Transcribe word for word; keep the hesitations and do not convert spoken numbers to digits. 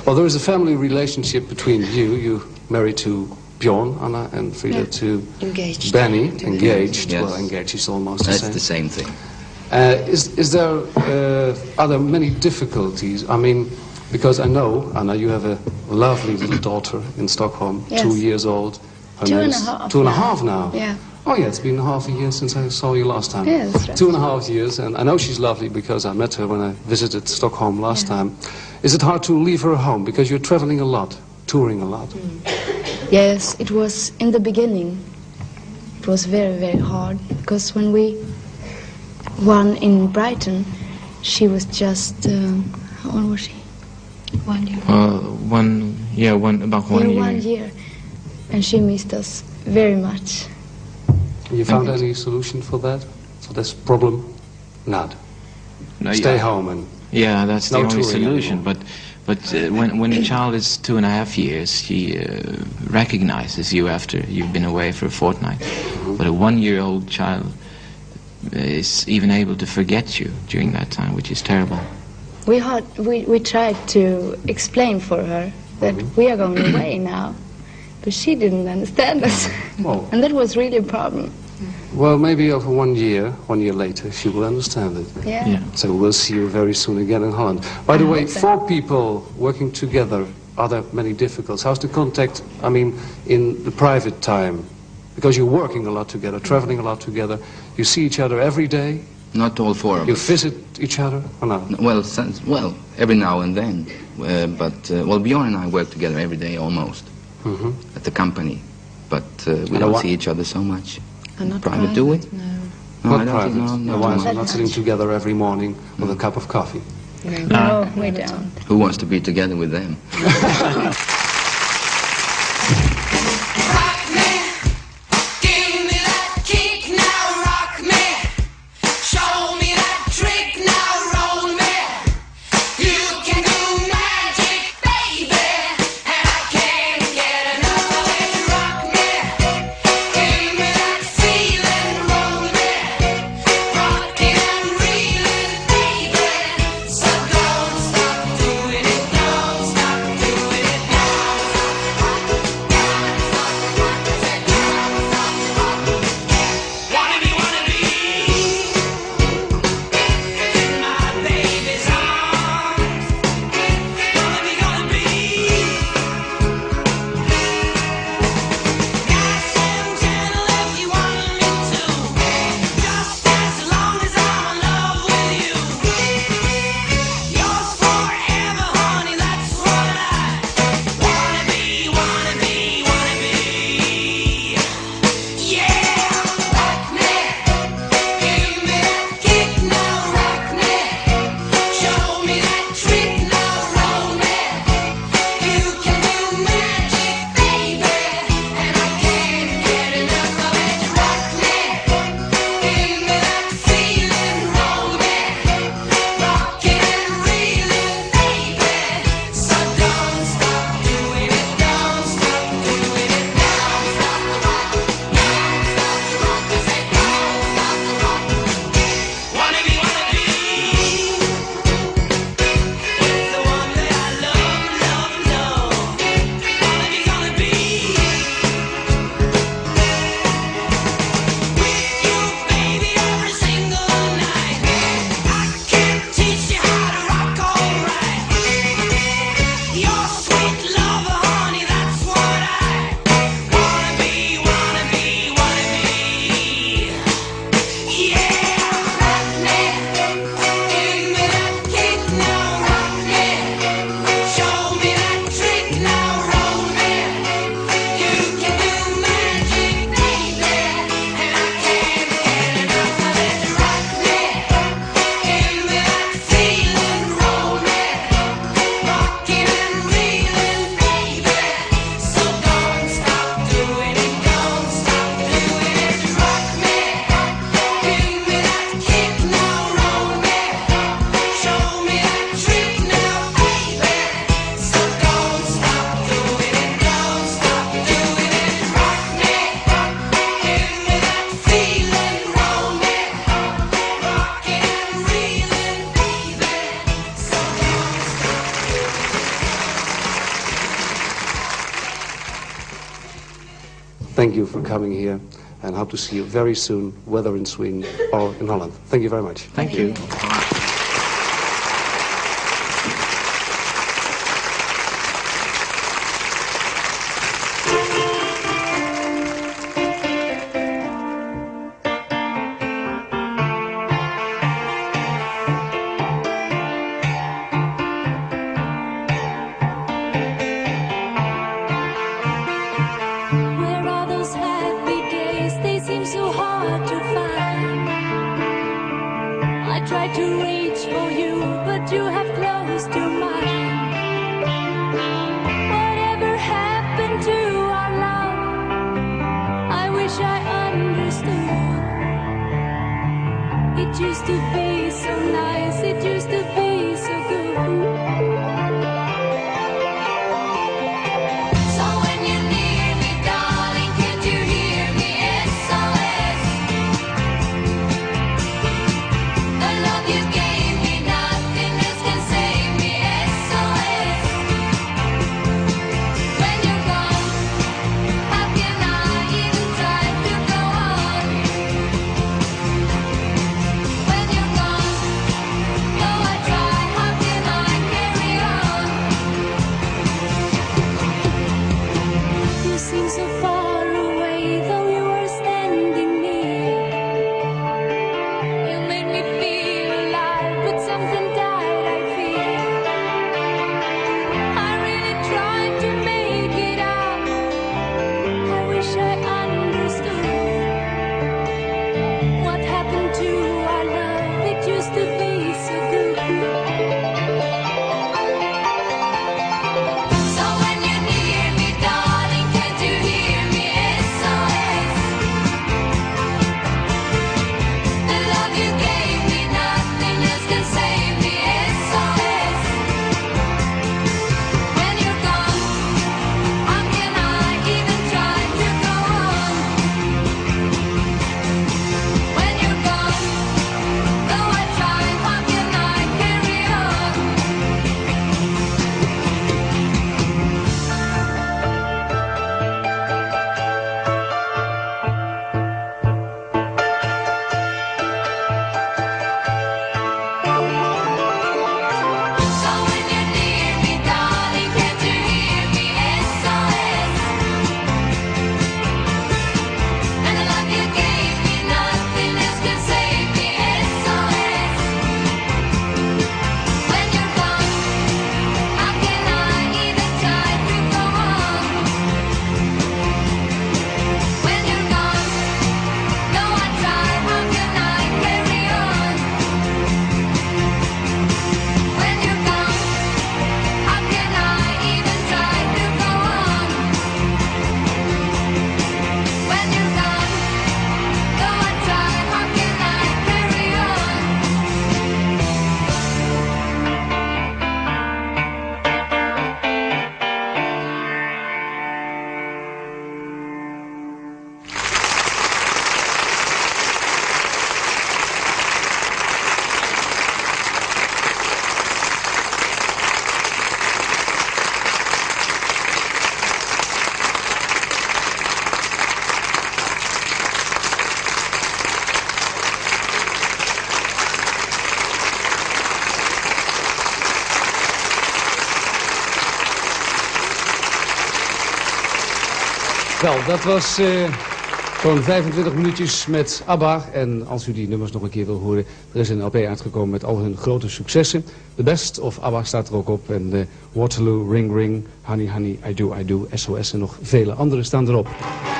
Well, there is a family relationship between you. You married to Bjorn, Anna, and Frida Yeah. to Engaged. Benny, engaged. Yes. Well, engaged is almost That's the same. the same thing. Uh, is, is there, uh, are there many difficulties? I mean, because I know, Anna, you have a lovely little daughter in Stockholm, Yes. two years old. Her Two and name's- a half Two and a now. half now. Yeah. Oh yeah, it's been half a year since I saw you last time. Yeah, that's right. Two and a half years, and I know she's lovely because I met her when I visited Stockholm last Yeah. time. Is it hard to leave her home because you're traveling a lot, touring a lot? Yes, it was in the beginning. It was very, very hard because when we won in Brighton, she was just, um, how old was she? One year. Uh, one, yeah, one about one Yeah, year. one year. And she missed us very much. You found any solution for that, for this problem? Not. No, Stay yeah. home and Yeah, that's the No only touring solution. anymore. But, but uh, when when a child is two and a half years, she uh, recognizes you after you've been away for a fortnight. Mm-hmm. But a one-year-old child is even able to forget you during that time, which is terrible. We, had, we, we tried to explain for her that Mm-hmm. we are going away now, but she didn't understand us. Well. And that was really a problem. well, maybe over one year, one year later, she will understand it. Yeah. Yeah. So we'll see you very soon again in Holland. By the I way, hope so. four people working together, are there many difficulties? How's the contact, I mean, in the private time? Because you're working a lot together, traveling a lot together. You see each other every day? Not all four of You us. visit each other or not? Well, since, well, every now and then. Uh, but, uh, well, Bjorn and I work together every day almost Mm-hmm. at the company. But uh, we And don't what- see each other so much. And not Private, do we? No. No, Not I don't private. think, no, The no, wives no. are not sitting together every morning with a cup of coffee. No, we don't. Who wants to be together with them? thank you for coming here and hope to see you very soon, whether in Sweden or in Holland. Thank you very much. Thank you. Try to reach for you, but you have closed your mind. Whatever happened to our love? I wish I understood. It used to be so nice, it used to be so good. Wel, dat was uh, zo'n vijfentwintig minuutjes met ABBA. En als u die nummers nog een keer wil horen, er is een L P uitgekomen met al hun grote successen. The Best of ABBA staat er ook op. En uh, Waterloo, Ring Ring, Honey Honey, I Do I Do, S O S en nog vele andere staan erop.